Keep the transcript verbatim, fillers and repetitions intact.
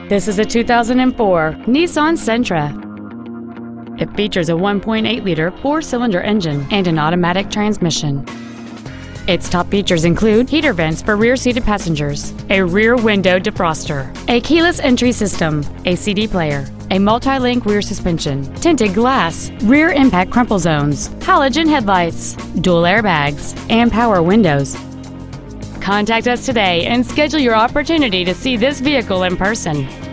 This is a two thousand four Nissan Sentra. It features a one point eight liter four-cylinder engine and an automatic transmission. Its top features include heater vents for rear-seated passengers, a rear window defroster, a keyless entry system, a C D player, a multi-link rear suspension, tinted glass, rear impact crumple zones, halogen headlights, dual airbags, and power windows. Contact us today and schedule your opportunity to see this vehicle in person.